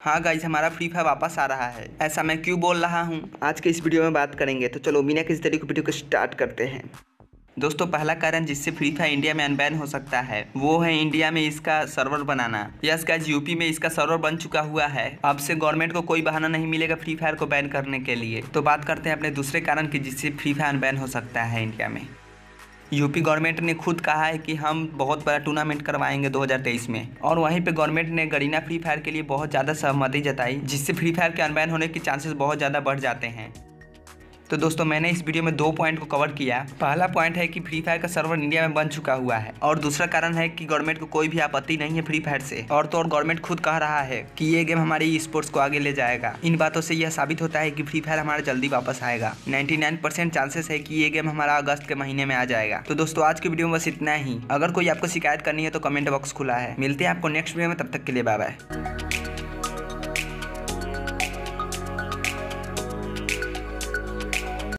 हाँ गाइस, हमारा free fire वापस आ रहा है। ऐसा मैं क्यों बोल रहा हूँ, आज के इस वीडियो में बात करेंगे। तो चलो बिना किसी तरीके वीडियो को स्टार्ट करते हैं। दोस्तों, पहला कारण जिससे फ्री फायर इंडिया में अनबैन हो सकता है वो है इंडिया में इसका सर्वर बनाना। यस गाइस, यूपी में इसका सर्वर बन चुका हुआ है। अब से गवर्नमेंट को कोई बहाना नहीं मिलेगा फ्री फायर को बैन करने के लिए। तो बात करते हैं अपने दूसरे कारण की जिससे फ्री फायर अनबैन हो सकता है इंडिया में। यूपी गवर्नमेंट ने खुद कहा है कि हम बहुत बड़ा टूर्नामेंट करवाएंगे 2023 में, और वहीं पे गवर्नमेंट ने गरीना फ्री फायर के लिए बहुत ज़्यादा सहमति जताई, जिससे फ्री फायर के अनबैन होने के चांसेस बहुत ज़्यादा बढ़ जाते हैं। तो दोस्तों, मैंने इस वीडियो में 2 पॉइंट को कवर किया। पहला पॉइंट है कि फ्री फायर का सर्वर इंडिया में बन चुका हुआ है, और दूसरा कारण है कि गवर्नमेंट को कोई भी आपत्ति नहीं है फ्री फायर से। और तो और गवर्नमेंट खुद कह रहा है कि ये गेम हमारी ई स्पोर्ट्स को आगे ले जाएगा। इन बातों से यह साबित होता है कि फ्री फायर हमारा जल्दी वापस आएगा। 99% चांसेस है कि ये गेम हमारा अगस्त के महीने में आ जाएगा। तो दोस्तों, आज की वीडियो में बस इतना ही। अगर कोई आपको शिकायत करनी है तो कमेंट बॉक्स खुला है। मिलते हैं आपको नेक्स्ट वीडियो में, तब तक के लिए बाय बाय।